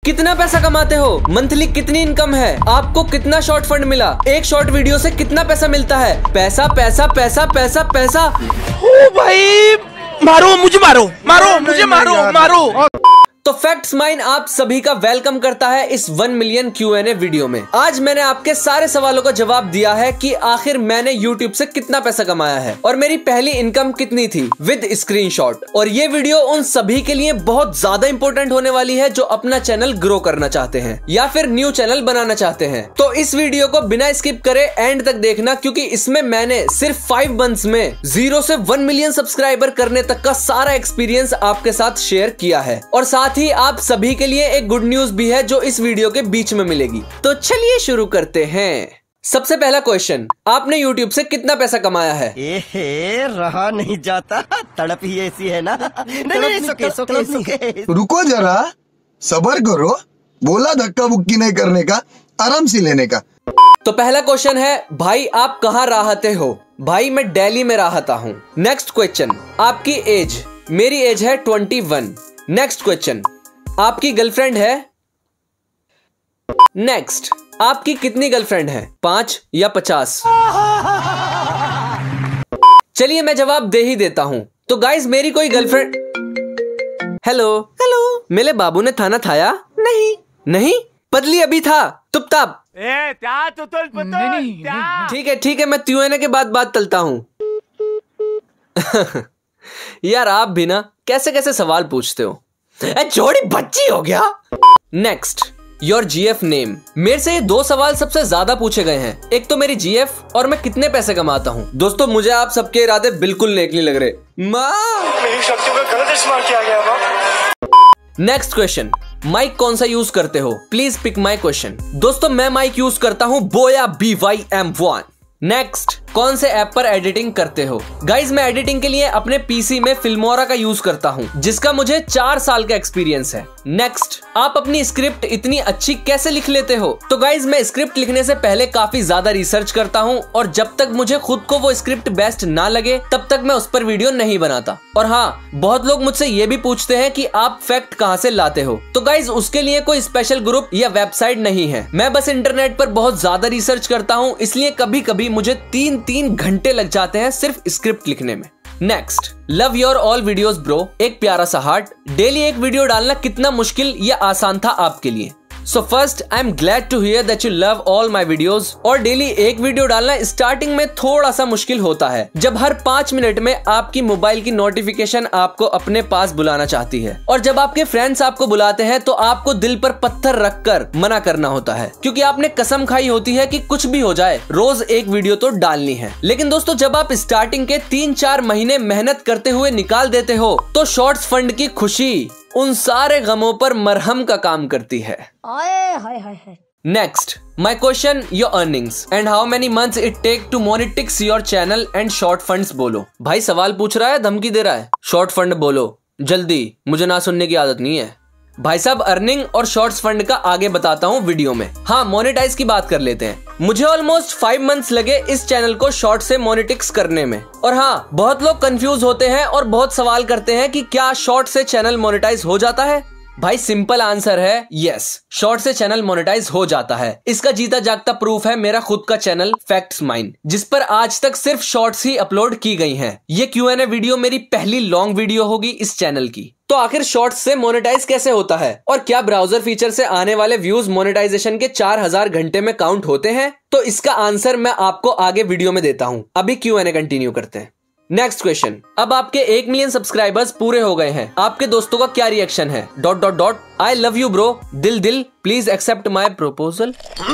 कितना पैसा कमाते हो, मंथली कितनी इनकम है, आपको कितना शॉर्ट फंड मिला, एक शॉर्ट वीडियो से कितना पैसा मिलता है। पैसा पैसा पैसा पैसा पैसा। ओ भाई मारो मुझे, मारो मारो मुझे, मारो मारो। तो फैक्ट्स माइन आप सभी का वेलकम करता है इस 1 मिलियन Q&A वीडियो में। आज मैंने आपके सारे सवालों का जवाब दिया है कि आखिर मैंने YouTube से कितना पैसा कमाया है और मेरी पहली इनकम कितनी थी विद स्क्रीनशॉट। और ये वीडियो उन सभी के लिए बहुत ज्यादा इंपॉर्टेंट होने वाली है जो अपना चैनल ग्रो करना चाहते हैं या फिर न्यू चैनल बनाना चाहते हैं। तो इस वीडियो को बिना स्किप करे एंड तक देखना, क्योंकि इसमें मैंने सिर्फ 5 मंथ्स में 0 से 1 मिलियन सब्सक्राइबर करने तक का सारा एक्सपीरियंस आपके साथ शेयर किया है। और साथ ही आप सभी के लिए एक गुड न्यूज भी है जो इस वीडियो के बीच में मिलेगी। तो चलिए शुरू करते हैं। सबसे पहला क्वेश्चन, आपने YouTube से कितना पैसा कमाया है? रहा नहीं जाता, तड़प ही ऐसी है ना। नहीं, सुके। रुको जरा, सब्र करो, बोला धक्का बुक्की नहीं करने का, आराम से लेने का। तो पहला क्वेश्चन है, भाई आप कहाँ रहते हो? भाई मैं दिल्ली में रहता हूँ। नेक्स्ट क्वेश्चन, आपकी एज? मेरी एज है 21। नेक्स्ट क्वेश्चन, आपकी गर्लफ्रेंड है? नेक्स्ट, आपकी कितनी गर्लफ्रेंड है, 5 या 50? चलिए मैं जवाब दे ही देता हूं। तो गाइस मेरी कोई गर्लफ्रेंड। हेलो हेलो, मेरे बाबू ने थाना थाया? नहीं नहीं, पतली अभी था तुप ताप। ठीक है मैं Q&A के बाद बात तलता हूं। यार आप भी ना कैसे कैसे सवाल पूछते हो, छोड़ी बच्ची हो गया। Next, your GF name. मेरे से ये 2 सवाल सबसे ज्यादा पूछे गए हैं, एक तो मेरी GF और मैं कितने पैसे कमाता हूँ। दोस्तों मुझे आप सबके इरादे बिल्कुल नेक नहीं लग रहे। मेरी शक्तियों का गलत इस्तेमाल किया गया। नेक्स्ट क्वेश्चन, माइक कौन सा यूज करते हो? Please pick my question. दोस्तों मैं माइक यूज करता हूँ बोया BYM1। नेक्स्ट, कौन से ऐप पर एडिटिंग करते हो? गाइज मैं एडिटिंग के लिए अपने पीसी में फिल्मोरा का यूज करता हूँ, जिसका मुझे 4 साल का एक्सपीरियंस है। नेक्स्ट, आप अपनी स्क्रिप्ट इतनी अच्छी कैसे लिख लेते हो? तो गाइज मैं स्क्रिप्ट लिखने से पहले काफी ज्यादा रिसर्च करता हूँ और जब तक मुझे खुद को वो स्क्रिप्ट बेस्ट ना लगे तब तक मैं उस पर वीडियो नहीं बनाता। और हाँ, बहुत लोग मुझसे ये भी पूछते हैं कि आप फैक्ट कहाँ से लाते हो? तो गाइज उसके लिए कोई स्पेशल ग्रुप या वेबसाइट नहीं है, मैं बस इंटरनेट पर बहुत ज्यादा रिसर्च करता हूँ, इसलिए कभी कभी मुझे 3 घंटे लग जाते हैं सिर्फ स्क्रिप्ट लिखने में। Next, love your all videos bro, एक प्यारा सा हार्ट। डेली एक वीडियो डालना कितना मुश्किल या आसान था आपके लिए? So first, I am glad to hear that you love all my videos. और डेली एक वीडियो डालना स्टार्टिंग में थोड़ा सा मुश्किल होता है, जब हर 5 मिनट में आपकी मोबाइल की नोटिफिकेशन आपको अपने पास बुलाना चाहती है और जब आपके फ्रेंड्स आपको बुलाते हैं तो आपको दिल पर पत्थर रखकर मना करना होता है, क्योंकि आपने कसम खाई होती है कि कुछ भी हो जाए रोज एक वीडियो तो डालनी है। लेकिन दोस्तों जब आप स्टार्टिंग के 3-4 महीने मेहनत करते हुए निकाल देते हो तो शॉर्ट्स फंड की खुशी उन सारे गमों पर मरहम का काम करती है। Next, my question, your earnings and how many months it take to monetize your channel and short funds. बोलो भाई, सवाल पूछ रहा है, धमकी दे रहा है। शॉर्ट फंड बोलो जल्दी, मुझे ना सुनने की आदत नहीं है। भाई साहब अर्निंग और शॉर्ट्स फंड का आगे बताता हूँ वीडियो में। हाँ, मोनेटाइज की बात कर लेते हैं। मुझे ऑलमोस्ट 5 मंथ्स लगे इस चैनल को शॉर्ट से मोनेटिक्स करने में। और हाँ, बहुत लोग कंफ्यूज होते हैं और बहुत सवाल करते हैं कि क्या शॉर्ट से चैनल मोनेटाइज हो जाता है? भाई सिंपल आंसर है यस, शॉर्ट से चैनल मोनेटाइज हो जाता है। इसका जीता जागता प्रूफ है मेरा खुद का चैनल फैक्ट्स माइन, जिस पर आज तक सिर्फ शॉर्ट्स ही अपलोड की गई हैं। ये Q&A वीडियो मेरी पहली लॉन्ग वीडियो होगी इस चैनल की। तो आखिर शॉर्ट्स से मोनेटाइज कैसे होता है और क्या ब्राउजर फीचर से आने वाले व्यूज मोनेटाइजेशन के 4000 घंटे में काउंट होते हैं? तो इसका आंसर मैं आपको आगे वीडियो में देता हूँ। अभी Q&A कंटिन्यू करते हैं। नेक्स्ट क्वेश्चन, अब आपके 1 मिलियन सब्सक्राइबर्स पूरे हो गए हैं, आपके दोस्तों का क्या रिएक्शन है? ... आई लव यू ब्रो, दिल please accept my proposal.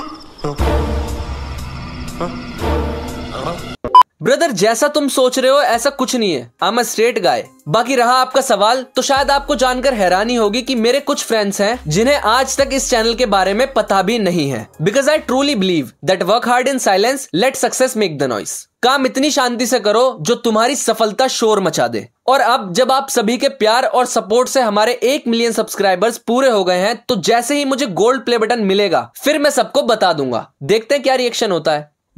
Brother जैसा तुम सोच रहे हो ऐसा कुछ नहीं है, I am a straight guy. बाकी रहा आपका सवाल, तो शायद आपको जानकर हैरानी होगी कि मेरे कुछ फ्रेंड्स हैं जिन्हें आज तक इस चैनल के बारे में पता भी नहीं है। Because I truly believe that work hard in silence, let success make the noise. काम इतनी शांति से करो जो तुम्हारी सफलता शोर मचा दे। और अब जब आप सभी के प्यार और सपोर्ट से हमारे 1 मिलियन सब्सक्राइबर्स पूरे हो गए हैं, तो जैसे ही मुझे गोल्ड प्ले बटन मिलेगा फिर मैं सबको बता दूंगा। देखते हैं क्या रिएक्शन होता है।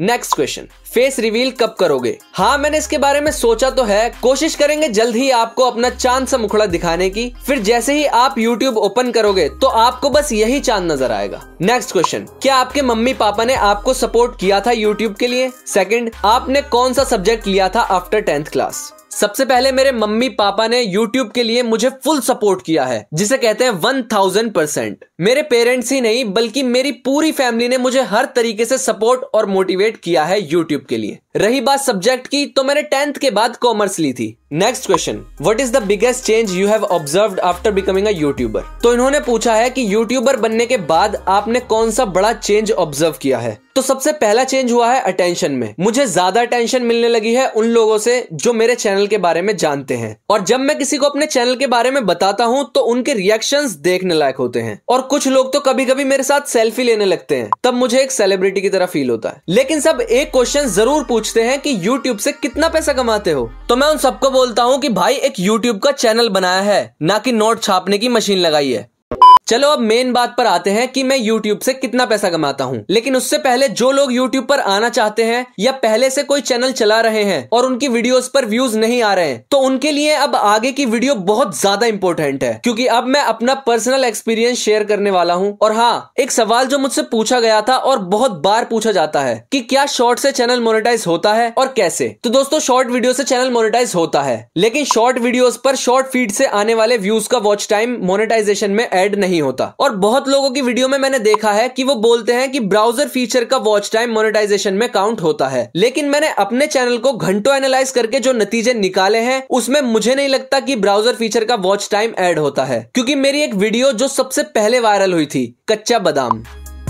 नेक्स्ट क्वेश्चन, फेस रिवील कब करोगे? हाँ, मैंने इसके बारे में सोचा तो है, कोशिश करेंगे जल्द ही आपको अपना चांद सा मुखड़ा दिखाने की। फिर जैसे ही आप YouTube ओपन करोगे तो आपको बस यही चांद नजर आएगा। नेक्स्ट क्वेश्चन, क्या आपके मम्मी पापा ने आपको सपोर्ट किया था YouTube के लिए? सेकंड, आपने कौन सा सब्जेक्ट लिया था आफ्टर 10th क्लास? सबसे पहले मेरे मम्मी पापा ने YouTube के लिए मुझे फुल सपोर्ट किया है, जिसे कहते हैं 1000%। मेरे पेरेंट्स ही नहीं बल्कि मेरी पूरी फैमिली ने मुझे हर तरीके से सपोर्ट और मोटिवेट किया है YouTube के लिए। रही बात सब्जेक्ट की, तो मैंने 10th के बाद कॉमर्स ली थी। Next question, what is the biggest change you have observed after becoming a YouTuber? तो इन्होंने पूछा है कि यूट्यूबर बनने के बाद आपने कौन सा बड़ा चेंज ऑब्जर्व किया है। तो सबसे पहला चेंज हुआ है अटेंशन में। मुझे ज्यादा अटेंशन मिलने लगी है उन लोगों से जो मेरे चैनल के बारे में जानते हैं, और जब मैं किसी को अपने चैनल के बारे में बताता हूँ तो उनके रिएक्शंस देखने लायक होते हैं। और कुछ लोग तो कभी कभी मेरे साथ सेल्फी लेने लगते हैं, तब मुझे एक सेलिब्रिटी की तरह फील होता है। लेकिन सब एक क्वेश्चन जरूर पूछते हैं कि यूट्यूब से कितना पैसा कमाते हो? तो मैं उन सबको बोलता हूँ कि भाई एक यूट्यूब का चैनल बनाया है, ना कि नोट छापने की मशीन लगाई है। चलो अब मेन बात पर आते हैं कि मैं YouTube से कितना पैसा कमाता हूँ। लेकिन उससे पहले जो लोग YouTube पर आना चाहते हैं या पहले से कोई चैनल चला रहे हैं और उनकी वीडियोस पर व्यूज नहीं आ रहे हैं, तो उनके लिए अब आगे की वीडियो बहुत ज्यादा इंपॉर्टेंट है, क्योंकि अब मैं अपना पर्सनल एक्सपीरियंस शेयर करने वाला हूँ। और हाँ, एक सवाल जो मुझसे पूछा गया था और बहुत बार पूछा जाता है कि क्या शॉर्ट से चैनल मोनेटाइज होता है और कैसे? तो दोस्तों, शॉर्ट वीडियो से चैनल मोनेटाइज होता है, लेकिन शॉर्ट वीडियोस पर शॉर्ट फीड से आने वाले व्यूज का वॉच टाइम मोनेटाइजेशन में ऐड नहीं होता। और बहुत लोगों की वीडियो में मैंने देखा है कि वो बोलते हैं कि ब्राउजर फीचर का वॉच टाइम मोनेटाइजेशन में काउंट होता है, लेकिन मैंने अपने चैनल को घंटों एनालाइज करके जो नतीजे निकाले हैं उसमें मुझे नहीं लगता कि ब्राउजर फीचर का वॉच टाइम ऐड होता है। क्योंकि मेरी एक वीडियो जो सबसे पहले वायरल हुई थी, कच्चा बादाम,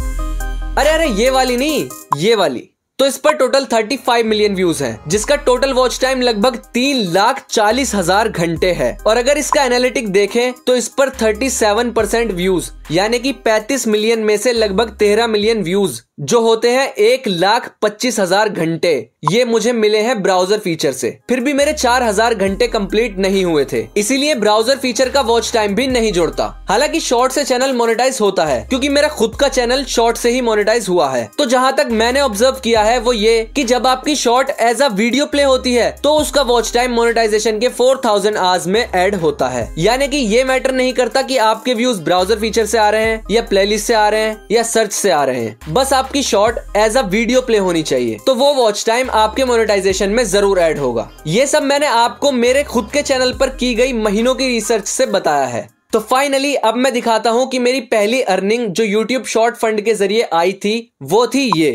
अरे ये वाली नहीं, ये वाली, तो इस पर टोटल 35 मिलियन व्यूज हैं, जिसका टोटल वॉच टाइम लगभग 3,40,000 घंटे है। और अगर इसका एनालिटिक देखें तो इस पर 37% व्यूज, यानी कि 35 मिलियन में से लगभग 13 मिलियन व्यूज, जो होते हैं 1,25,000 घंटे, ये मुझे मिले हैं ब्राउजर फीचर से। फिर भी मेरे 4,000 घंटे कंप्लीट नहीं हुए थे, इसीलिए ब्राउजर फीचर का वॉच टाइम भी नहीं जोड़ता। हालांकि शॉर्ट से चैनल मोनेटाइज होता है, क्योंकि मेरा खुद का चैनल शॉर्ट से ही मोनेटाइज हुआ है। तो जहां तक मैंने ऑब्जर्व किया है वो ये कि जब आपकी short as a video play होती है तो उसका वॉच टाइम मोनेटाइजेशन के 4000 आवर्स में ऐड होता है। यानी कि ये मैटर नहीं करता कि आपके व्यूज ब्राउजर फीचर से आ रहे हैं या प्लेलिस्ट से आ रहे हैं या सर्च से आ रहे हैं, बस आपकी short as a video play होनी चाहिए, तो वो वॉच टाइम आपके मोनेटाइजेशन में जरूर ऐड होगा। ये सब मैंने आपको मेरे खुद के चैनल पर की गई महीनों की रिसर्च से बताया है। तो फाइनली अब मैं दिखाता हूं कि मेरी पहली अर्निंग जो YouTube शॉर्ट फंड के जरिए आई थी वो थी ये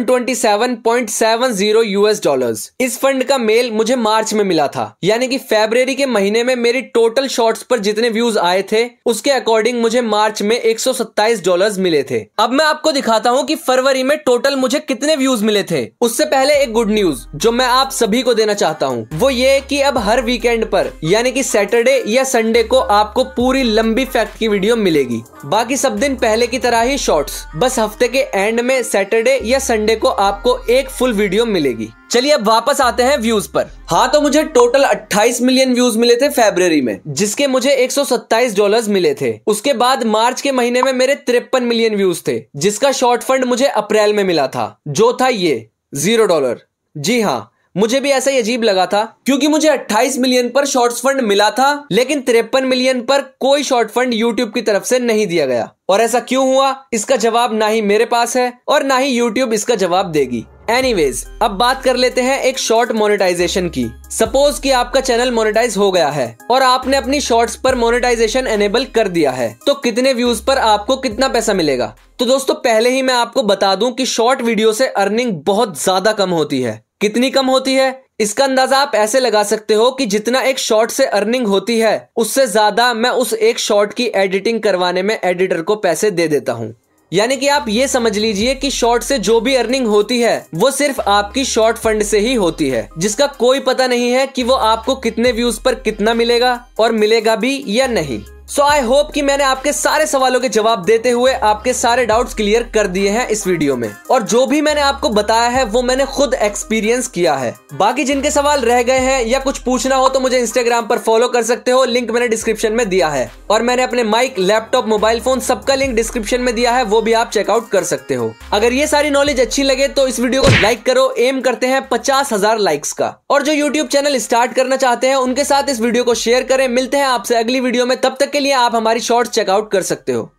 $127.70 इस फंड का मेल मुझे मार्च में मिला था, यानी कि फरवरी के महीने में मेरी टोटल शॉर्ट्स पर जितने व्यूज आए थे उसके अकॉर्डिंग मुझे मार्च में $127 मिले थे। अब मैं आपको दिखाता हूं कि फरवरी में टोटल मुझे कितने व्यूज मिले थे। उससे पहले एक गुड न्यूज जो मैं आप सभी को देना चाहता हूं वो ये कि अब हर वीकेंड पर यानी कि सैटरडे या संडे को आपको पूरी लंबी फैक्ट की वीडियो मिलेगी। बाकी सब दिन पहले की तरह ही शॉर्ट्स, बस हफ्ते के एंड में सैटरडे या संडे को आपको एक फुल वीडियो मिलेगी। चलिए अब वापस आते हैं व्यूज पर। हाँ, तो मुझे टोटल 28 मिलियन व्यूज मिले थे फरवरी में, जिसके मुझे $127 मिले थे। उसके बाद मार्च के महीने में मेरे 53 मिलियन व्यूज थे, जिसका शॉर्ट फंड मुझे अप्रैल में मिला था, जो था ये $0। जी हाँ, मुझे भी ऐसा ही अजीब लगा था, क्योंकि मुझे 28 मिलियन पर शॉर्ट्स फंड मिला था लेकिन 53 मिलियन पर कोई शॉर्ट फंड यूट्यूब की तरफ से नहीं दिया गया। और ऐसा क्यों हुआ, इसका जवाब ना ही मेरे पास है और ना ही यूट्यूब इसका जवाब देगी। एनीवेज, अब बात कर लेते हैं एक शॉर्ट मोनेटाइजेशन की। सपोज कि आपका चैनल मोनेटाइज हो गया है और आपने अपनी शॉर्ट्स पर मोनेटाइजेशन एनेबल कर दिया है, तो कितने व्यूज पर आपको कितना पैसा मिलेगा? तो दोस्तों, पहले ही मैं आपको बता दूं कि शॉर्ट वीडियो से अर्निंग बहुत ज्यादा कम होती है। कितनी कम होती है, इसका अंदाजा आप ऐसे लगा सकते हो कि जितना एक शॉर्ट से अर्निंग होती है उससे ज्यादा मैं उस एक शॉर्ट की एडिटिंग करवाने में एडिटर को पैसे दे देता हूँ। यानी कि आप ये समझ लीजिए कि शॉर्ट से जो भी अर्निंग होती है वो सिर्फ आपकी शॉर्ट फंड से ही होती है, जिसका कोई पता नहीं है कि वो आपको कितने व्यूज पर कितना मिलेगा और मिलेगा भी या नहीं। सो आई होप कि मैंने आपके सारे सवालों के जवाब देते हुए आपके सारे डाउट्स क्लियर कर दिए हैं इस वीडियो में। और जो भी मैंने आपको बताया है वो मैंने खुद एक्सपीरियंस किया है। बाकी जिनके सवाल रह गए हैं या कुछ पूछना हो तो मुझे इंस्टाग्राम पर फॉलो कर सकते हो, लिंक मैंने डिस्क्रिप्शन में दिया है। और मैंने अपने माइक, लैपटॉप, मोबाइल फोन सबका लिंक डिस्क्रिप्शन में दिया है, वो भी आप चेकआउट कर सकते हो। अगर ये सारी नॉलेज अच्छी लगे तो इस वीडियो को लाइक करो। एम करते हैं 50,000 लाइक्स का। और जो यूट्यूब चैनल स्टार्ट करना चाहते हैं उनके साथ इस वीडियो को शेयर करें। मिलते हैं आपसे अगली वीडियो में, तब तक के लिए आप हमारी शॉर्ट्स चेकआउट कर सकते हो।